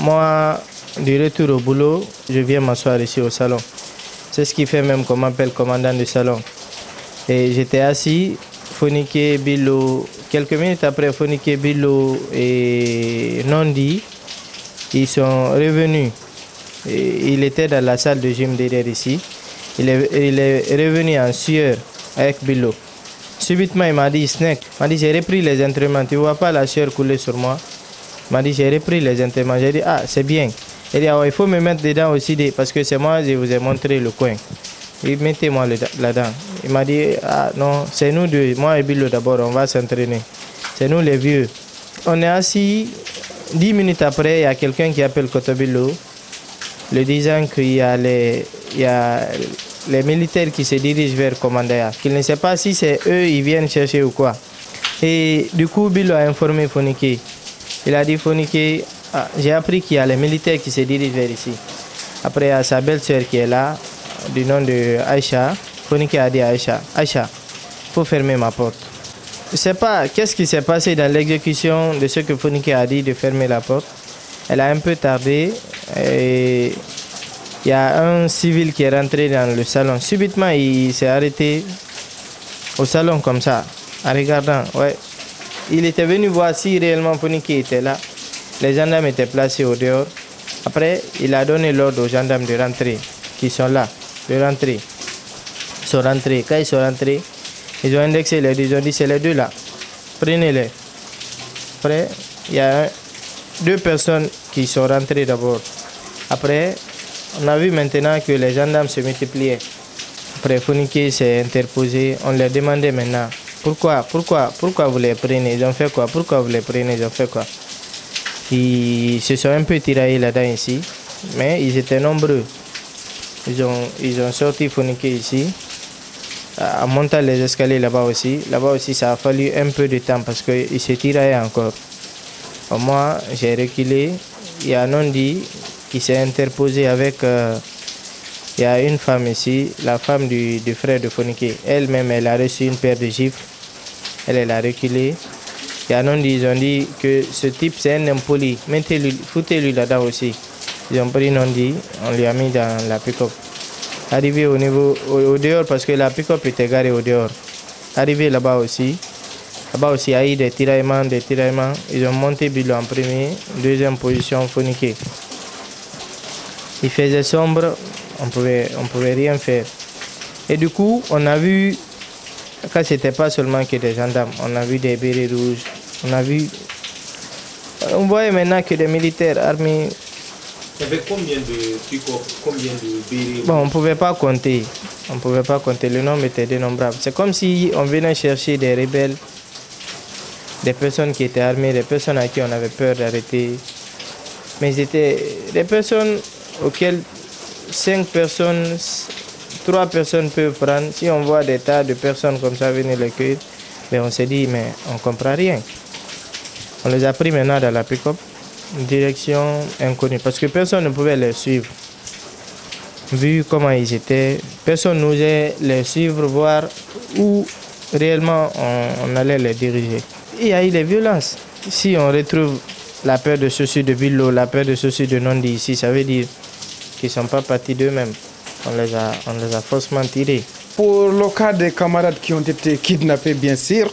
moi, du retour au boulot, je viens m'asseoir ici au salon. C'est ce qui fait même qu'on m'appelle commandant du salon. Et j'étais assis, Fonike, Bilo, quelques minutes après Fonike, Bilo et Nondi, ils sont revenus. Et il était dans la salle de gym derrière ici. Il est revenu en sueur avec Bilo. Subitement, il m'a dit, Snake, j'ai repris les entraînements. Tu ne vois pas la sueur couler sur moi? Il m'a dit, j'ai repris les entraînements. J'ai dit, ah, c'est bien. Il dit, ah, il faut me mettre dedans aussi, parce que c'est moi, je vous ai montré le coin. Il mettez-moi là-dedans. Il m'a dit, ah non, c'est nous deux, moi et Bilo d'abord, on va s'entraîner. C'est nous les vieux. On est assis, 10 minutes après, il y a quelqu'un qui appelle Kotobilo, le disant qu'il y a les militaires qui se dirigent vers Komandaya, qu'il ne sait pas si c'est eux, ils viennent chercher ou quoi. Et du coup, Bilo a informé Fonike. Il a dit, Fonike, ah, j'ai appris qu'il y a les militaires qui se dirigent vers ici. Après, il y a sa belle-sœur qui est là, du nom de Aïcha. Fonike a dit à Aïcha, Aïcha, il faut fermer ma porte. Je ne sais pas qu'est-ce qui s'est passé dans l'exécution de ce que Fonike a dit de fermer la porte. Elle a un peu tardé et il y a un civil qui est rentré dans le salon. Subitement, il s'est arrêté au salon comme ça, en regardant. Ouais. Il était venu voir si réellement Fonike était là. Les gendarmes étaient placés au dehors. Après, il a donné l'ordre aux gendarmes de rentrer, qui sont là, de rentrer. Ils sont rentrés. Quand ils sont rentrés, ils ont indexé les deux. Ils ont dit, c'est les deux là. Prenez-les. Après, il y a deux personnes qui sont rentrées d'abord. Après, on a vu maintenant que les gendarmes se multipliaient. Après, Fonike s'est interposé. On leur demandait maintenant, pourquoi vous les prenez? Ils ont fait quoi? Pourquoi vous les prenez? Ils ont fait quoi? Ils se sont un peu tiraillés là-dedans ici, mais ils étaient nombreux. Ils ont sorti Fonike ici, en montant les escaliers là-bas aussi. Là-bas aussi, ça a fallu un peu de temps parce qu'ils se tiraillaient encore. Moi, j'ai reculé. Il y a Nondi qui s'est interposé avec... il y a une femme ici, la femme du frère de Fonike. Elle-même, elle a reçu une paire de gifles. Elle a reculé. Il y a Nondi, ils ont dit que ce type, c'est un impoli. Mettez-lui, foutez-lui là-dedans aussi. Ils ont pris Nondi, on lui a mis dans la pick-up. Arrivé au dehors, parce que la pick-up était garée au dehors. Arrivé là-bas aussi, il y a eu des tiraillements. Ils ont monté Bilo en premier, deuxième position, Fonike. Il faisait sombre, on pouvait rien faire. Et du coup, on a vu, quand c'était pas seulement que des gendarmes, on a vu des bérets rouges, on voyait maintenant que des militaires armés. Il y avait combien de pick-up, combien de bérets? Bon, on ne pouvait pas compter. Le nombre était dénombrable. C'est comme si on venait chercher des rebelles, des personnes qui étaient armées, des personnes à qui on avait peur d'arrêter. Mais c'était des personnes auxquelles 5 personnes, 3 personnes peuvent prendre. Si on voit des tas de personnes comme ça venir les cueillir, mais on s'est dit, mais on ne comprend rien. On les a pris maintenant dans la pick-up, direction inconnue, parce que personne ne pouvait les suivre. Vu comment ils étaient, personne n'osait les suivre, voir où réellement on allait les diriger. Il y a eu des violences. Si on retrouve la peur de ceux de Bilo, la peur de ceux de Nondi ici, ça veut dire qu'ils ne sont pas partis d'eux-mêmes. On les a forcément tirés. Pour le cas des camarades qui ont été kidnappés, bien sûr,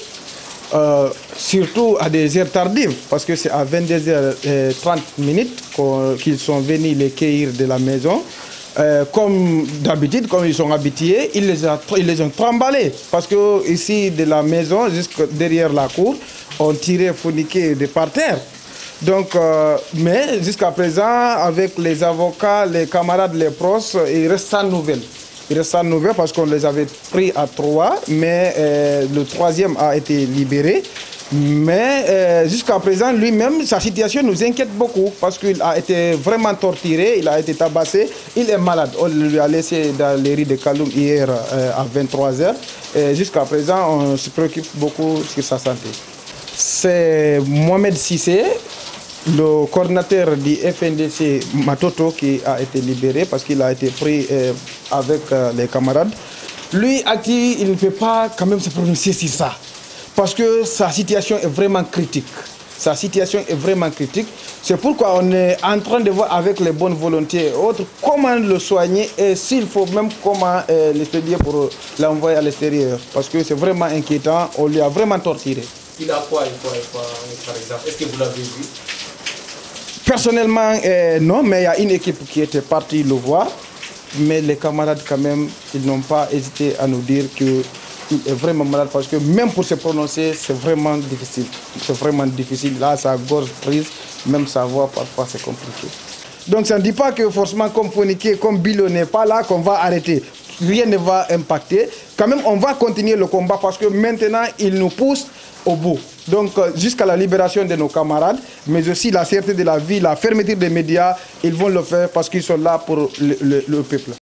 surtout à des heures tardives, parce que c'est à 22h30 qu'ils sont venus les cueillir de la maison. Comme d'habitude, comme ils sont habitués, ils les ont tremballés. Parce que ici, de la maison jusqu'à derrière la cour, on tirait Fonike de par terre. Donc, mais jusqu'à présent, avec les avocats, les camarades, les proches, il reste sans nouvelles. Il reste sans nouvelles parce qu'on les avait pris à 3, mais le 3e a été libéré. Mais jusqu'à présent, lui-même, sa situation nous inquiète beaucoup parce qu'il a été vraiment torturé, il a été tabassé, il est malade. On lui a laissé dans les rues de Kaloum hier à 23h. Jusqu'à présent, on se préoccupe beaucoup sur sa santé. C'est Mohamed Sissé, le coordinateur du FNDC Matoto, qui a été libéré parce qu'il a été pris avec les camarades. Lui, à qui il ne peut pas quand même se prononcer sur ça. Parce que sa situation est vraiment critique. Sa situation est vraiment critique. C'est pourquoi on est en train de voir avec les bonnes volontés et autres comment le soigner et s'il faut même comment l'expédier pour l'envoyer à l'extérieur. Parce que c'est vraiment inquiétant, on lui a vraiment torturé. Il a quoi, par exemple? Est-ce que vous l'avez vu? Personnellement, non, mais il y a une équipe qui était partie le voir. Mais les camarades, quand même, ils n'ont pas hésité à nous dire qu'il est vraiment malade parce que même pour se prononcer, c'est vraiment difficile. C'est vraiment difficile. Là, sa gorge prise, même sa voix, parfois, c'est compliqué. Donc, ça ne dit pas que forcément, comme Foniké, comme Bilo n'est pas là, qu'on va arrêter. Rien ne va impacter. Quand même, on va continuer le combat parce que maintenant, il nous pousse au bout. Donc, jusqu'à la libération de nos camarades, mais aussi la sûreté de la vie, la fermeture des médias, ils vont le faire parce qu'ils sont là pour le peuple.